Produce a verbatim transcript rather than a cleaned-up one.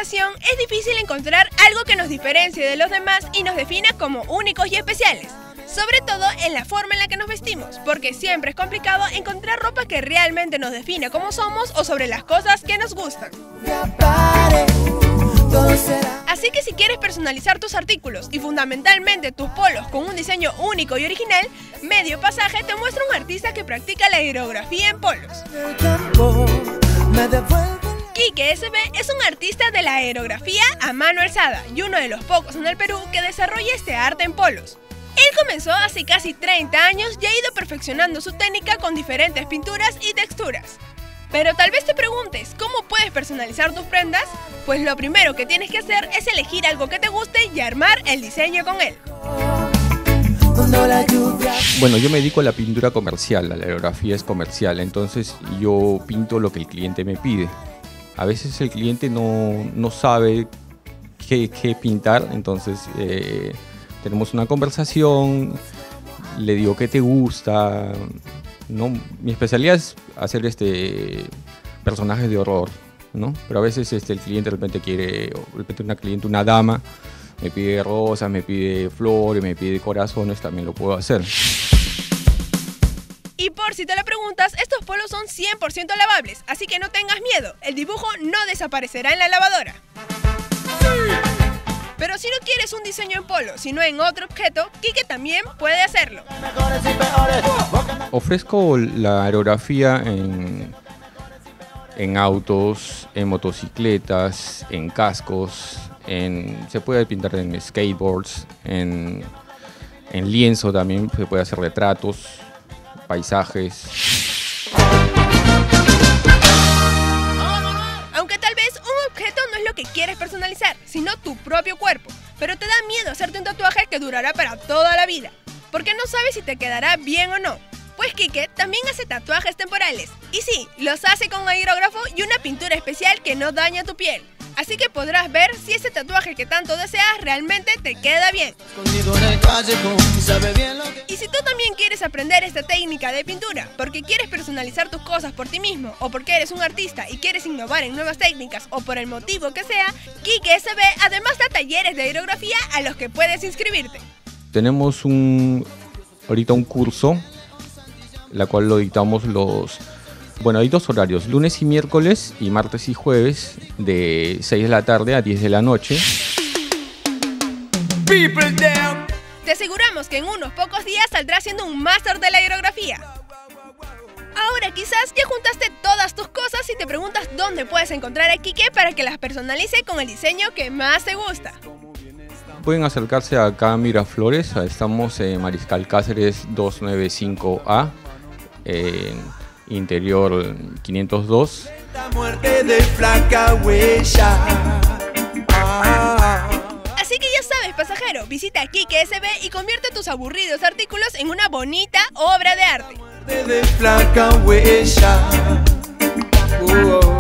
personalización es difícil encontrar algo que nos diferencie de los demás y nos defina como únicos y especiales. Sobre todo en la forma en la que nos vestimos, porque siempre es complicado encontrar ropa que realmente nos defina como somos o sobre las cosas que nos gustan. Así que si quieres personalizar tus artículos y fundamentalmente tus polos con un diseño único y original, Medio Pasaje te muestra un artista que practica la aerografía en polos. Quique S B es un artista de la aerografía a mano alzada y uno de los pocos en el Perú que desarrolla este arte en polos. Él comenzó hace casi treinta años y ha ido perfeccionando su técnica con diferentes pinturas y texturas. Pero tal vez te preguntes, ¿cómo puedes personalizar tus prendas? Pues lo primero que tienes que hacer es elegir algo que te guste y armar el diseño con él. Bueno, yo me dedico a la pintura comercial, la aerografía es comercial, entonces yo pinto lo que el cliente me pide. A veces el cliente no, no sabe qué, qué pintar, entonces eh, tenemos una conversación, le digo qué te gusta, ¿no? Mi especialidad es hacer este, personajes de horror, ¿no? Pero a veces este, el cliente de repente quiere, de repente una cliente, una dama, me pide rosas, me pide flores, me pide corazones, también lo puedo hacer. Y por si te lo preguntas, estos polos son cien por ciento lavables, así que no tengas miedo, el dibujo no desaparecerá en la lavadora. Pero si no quieres un diseño en polo, sino en otro objeto, Quique también puede hacerlo. Ofrezco la aerografía en, en autos, en motocicletas, en cascos, en, se puede pintar en skateboards, en, en lienzo también, se puede hacer retratos, paisajes. Aunque tal vez un objeto no es lo que quieres personalizar, sino tu propio cuerpo, pero te da miedo hacerte un tatuaje que durará para toda la vida, porque no sabes si te quedará bien o no. Pues Quique también hace tatuajes temporales, y sí, los hace con aerógrafo y una pintura especial que no daña tu piel. Así que podrás ver si ese tatuaje que tanto deseas realmente te queda bien. Y si tú también quieres aprender esta técnica de pintura, porque quieres personalizar tus cosas por ti mismo, o porque eres un artista y quieres innovar en nuevas técnicas, o por el motivo que sea, Quique S B además da talleres de aerografía a los que puedes inscribirte. Tenemos un, ahorita un curso, la cual lo dictamos los... Bueno, hay dos horarios, lunes y miércoles y martes y jueves de seis de la tarde a diez de la noche. Te aseguramos que en unos pocos días saldrás siendo un máster de la aerografía. Ahora quizás ya juntaste todas tus cosas y te preguntas dónde puedes encontrar a Quique para que las personalice con el diseño que más te gusta. Pueden acercarse acá a Miraflores, estamos en Mariscal Cáceres doscientos noventa y cinco A. En interior quinientos dos. Así que ya sabes, pasajero, visita Quique S B y convierte tus aburridos artículos en una bonita obra de arte.